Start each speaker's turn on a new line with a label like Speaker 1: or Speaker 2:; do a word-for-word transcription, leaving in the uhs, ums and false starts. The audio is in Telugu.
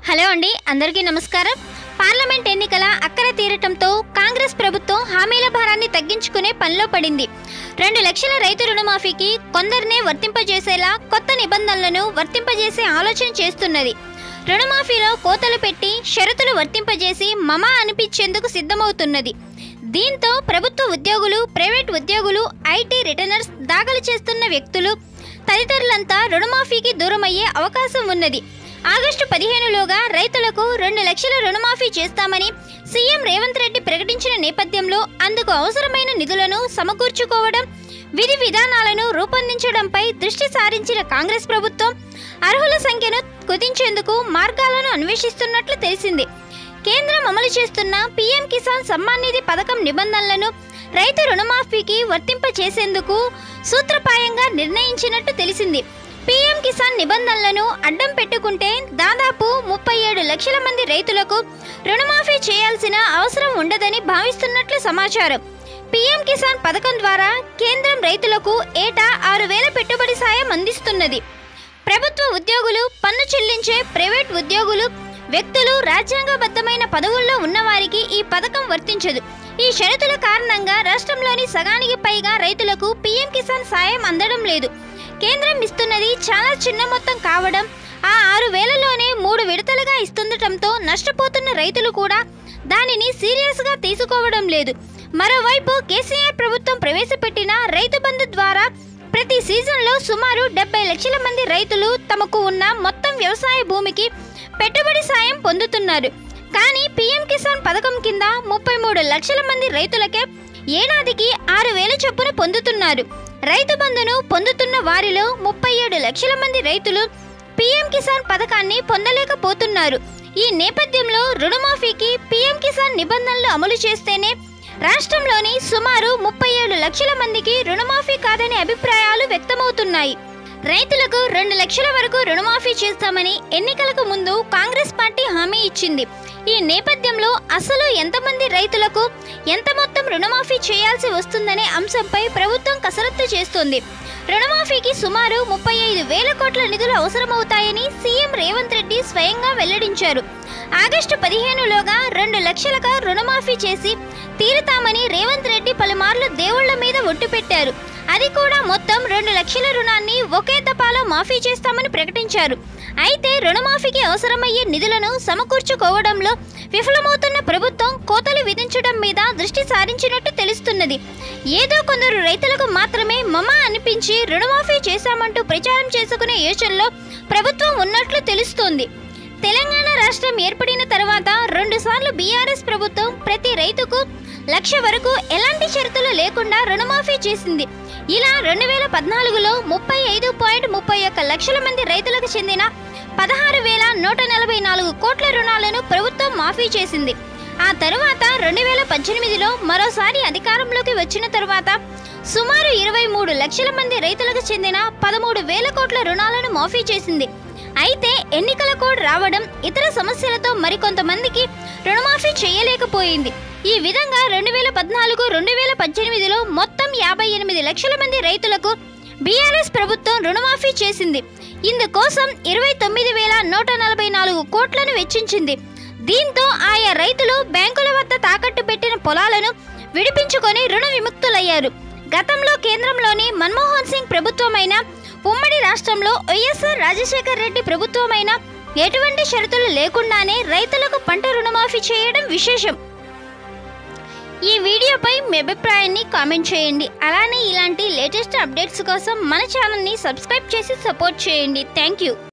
Speaker 1: హలో అండి, అందరికీ నమస్కారం. పార్లమెంట్ ఎన్నికల అక్కర తీరటంతో కాంగ్రెస్ ప్రభుత్వం హామీల భారాన్ని తగ్గించుకునే పనిలో పడింది. రెండు లక్షల రైతు రుణమాఫీకి కొందరినే వర్తింపజేసేలా కొత్త నిబంధనలను వర్తింపజేసే ఆలోచన చేస్తున్నది. రుణమాఫీలో కోతలు పెట్టి షరతులు వర్తింపజేసి మమా అనిపించేందుకు సిద్ధమవుతున్నది. దీంతో ప్రభుత్వ ఉద్యోగులు, ప్రైవేట్ ఉద్యోగులు, ఐటీ రిటర్నర్స్, దాఖలు చేస్తున్న వ్యక్తులు తదితరులంతా రుణమాఫీకి దూరమయ్యే అవకాశం ఉన్నది. ఆగస్టు పదిహేనులోగా రైతులకు రెండు లక్షల రుణమాఫీ చేస్తామని సీఎం రేవంత్ రెడ్డి ప్రకటించిన నేపథ్యంలో అందుకు అవసరమైన నిధులను సమకూర్చుకోవడం, విధి విధానాలను రూపొందించడంపై దృష్టి సారించిన కాంగ్రెస్ ప్రభుత్వం అర్హుల సంఖ్యను కుదించేందుకు మార్గాలను అన్వేషిస్తున్నట్లు తెలిసింది. కేంద్రం అమలు చేస్తున్న పీఎం కిసాన్ సమ్మాన్ నిధి పథకం నిబంధనలను రైతు రుణమాఫీకి వర్తింపచేసేందుకు సూత్రప్రాయంగా నిర్ణయించినట్టు తెలిసింది. పీఎం కిసాన్ నిబంధనలను అడ్డం పెట్టుకుంటే దాదాపు ముప్పై ఏడు లక్షల మంది రైతులకు రుణమాఫీ చేయాల్సిన అవసరం ఉండదని భావిస్తున్నట్లు సమాచారం. పీఎం కిసాన్ పథకం ద్వారా కేంద్రం రైతులకు ఏటా ఆరు వేల పెట్టుబడి సాయం అందిస్తున్నది. ప్రభుత్వ ఉద్యోగులు, పన్ను చెల్లించే ప్రైవేట్ ఉద్యోగులు, వ్యక్తులు, రాజ్యాంగబద్ధమైన పదవుల్లో ఉన్నవారికి ఈ పథకం వర్తించదు. ఈ షరతుల కారణంగా రాష్ట్రంలోని సగానికి పైగా రైతులకు పీఎం కిసాన్ సాయం అందడం లేదు. కేంద్రం ఇస్తున్నది చాలా చిన్న మొత్తం కావడం, ఆ ఆరు వేలలోనే మూడు విడతలుగా ఇస్తుండటంతో నష్టపోతున్న రైతులు కూడా దానిని సీరియస్గా తీసుకోవడం లేదు. మరోవైపు కేసీఆర్ ప్రభుత్వం ప్రవేశపెట్టిన రైతు బంధు ద్వారా ప్రతి సీజన్లో సుమారు డెబ్బై లక్షల మంది రైతులు తమకు ఉన్న మొత్తం వ్యవసాయ భూమికి పెట్టుబడి సాయం పొందుతున్నారు. కానీ పీఎం కిసాన్ పథకం కింద ముప్పై మూడు లక్షల మంది రైతులకే ఏడాదికి ఆరు వేల చొప్పున పొందుతున్నారు. రైతు బంధును పొందుతున్న వారిలో ముప్పై ఏడు లక్షల మంది రైతులు పీఎం కిసాన్ పథకాన్ని పొందలేకపోతున్నారు. ఈ నేపథ్యంలో రుణమాఫీకి పీఎం కిసాన్ నిబంధనలు అమలు చేస్తేనే రాష్ట్రంలోని సుమారు ముప్పై ఏడు లక్షల మందికి రుణమాఫీ కాదనే అభిప్రాయాలు వ్యక్తమవుతున్నాయి. రైతులకు రెండు లక్షల వరకు రుణమాఫీ చేస్తామని ఎన్నికలకు ముందు కాంగ్రెస్ పార్టీ హామీ ఇచ్చింది. ఈ నేపథ్యంలో అసలు ఎంతమంది రైతులకు ఎంత మొత్తం రుణమాఫీ చేయాల్సి వస్తుందనే అంశంపై ప్రభుత్వం కసరత్తు చేస్తోంది. రుణమాఫీకి సుమారు ముప్పై ఐదు వేల కోట్ల నిధులు అవసరమవుతాయని సీఎం రేవంత్ రెడ్డి స్వయంగా వెల్లడించారు. ఆగస్టు పదిహేనులోగా రెండు లక్షలకు రుణమాఫీ చేసి తీరుతామని రేవంత్ రెడ్డి పలుమార్లు దేవుళ్ల మీద ఒట్టు పెట్టారు. అది కూడా మొత్తం రెండు లక్షల రుణాన్ని ఒకే దఫాలో మాఫీ చేస్తామని ప్రకటించారు. అయితే రుణమాఫీకి అవసరమయ్యే నిధులను సమకూర్చుకోవడంలో విఫలమవుతున్న ప్రభుత్వం కోతలు విధించడం మీద దృష్టి సారించినట్టు తెలుస్తున్నది. ఏదో కొందరు రైతులకు మాత్రమే మమా అనిపించి రుణమాఫీ చేశామంటూ ప్రచారం చేసుకునే యోచనలో ప్రభుత్వం ఉన్నట్లు తెలుస్తోంది. తెలంగాణ రాష్ట్రం ఏర్పడిన తర్వాత రెండు సార్లు బీఆర్ఎస్ ప్రభుత్వం ప్రతి రైతుకు లక్ష వరకు ఎలాంటి షరతులు లేకుండా రుణమాఫీ చేసింది. ఇలా రెండు వేల పద్నాలుగులో ముప్పై ఐదు పాయింట్ ముప్పై ఒక్క లక్షల మంది రైతులకు చెందిన పదహారు వేల నూట నలభై నాలుగు కోట్ల రుణాలను ప్రభుత్వం మాఫీ చేసింది. ఆ తరువాత రెండు వేల పద్దెనిమిదిలో మరోసారి అధికారంలోకి వచ్చిన తరువాత సుమారు ఇరవై మూడు లక్షల మంది రైతులకు చెందిన పదమూడు వేల కోట్ల రుణాలను మాఫీ చేసింది. అయితే ఎన్నికల కోడ్ రావడం, ఇతర సమస్యలతో మరికొంతమందికి రుణమాఫీ చేయలేకపోయింది. ఈ విధంగా రెండు వేల పద్నాలుగు రెండు వేల పద్దెనిమిదిలో మొత్తం యాభై ఎనిమిది లక్షల మంది రైతులకు బీఆర్ఎస్ ప్రభుత్వం రుణమాఫీ చేసింది. ఇందుకోసం ఇరవై తొమ్మిది వేల నూట నలభై నాలుగు కోట్లను వెచ్చించింది. దీంతో ఆయా రైతులు బ్యాంకుల వద్ద తాకట్టు పెట్టిన పొలాలను విడిపించుకొని రుణ విముక్తులయ్యారు. గతంలో కేంద్రంలోని మన్మోహన్ సింగ్ ప్రభుత్వమైన, ఉమ్మడి రాష్ట్రంలో వైఎస్ఆర్ రాజశేఖర్ రెడ్డి ప్రభుత్వమైన ఎటువంటి షరతులు లేకుండానే రైతులకు పంట రుణమాఫీ చేయడం విశేషం. ఈ వీడియోపై మీ అభిప్రాయాన్ని కామెంట్ చేయండి. అలానే ఇలాంటి లేటెస్ట్ అప్డేట్స్ కోసం మన ఛానల్ని సబ్స్క్రైబ్ చేసి సపోర్ట్ చేయండి. Thank you.